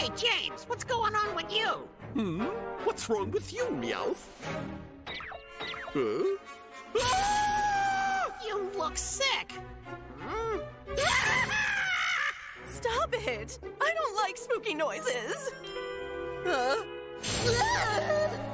Hey, James, what's going on with you? What's wrong with you, Meowth? Huh? Ah! You look sick. Stop it! I don't like spooky noises!